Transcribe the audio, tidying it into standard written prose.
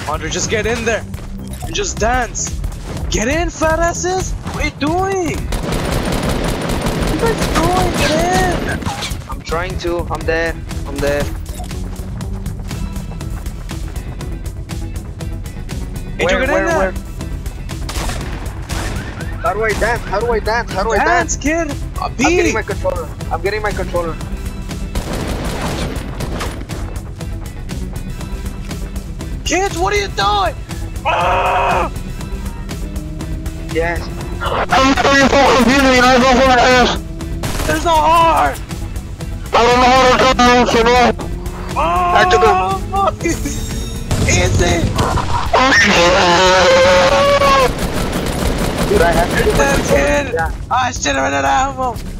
Andre, just get in there and just dance. Get in, fat asses. What are you doing? What are you guys doing? Get in. I'm trying to. I'm there. I'm there. Angel, get in there. How do I dance? How do I dance? How do I dance? Kid. I'm getting my controller. I'm getting my controller. Kids, what are you doing? Ah! Yes. I'm very confusing. I don't know what it is. There's no heart. I don't know how to do this, you know. Oh, I took him. Easy. Dude, I have to do my That controller. kid. Yeah. I should have run out of ammo.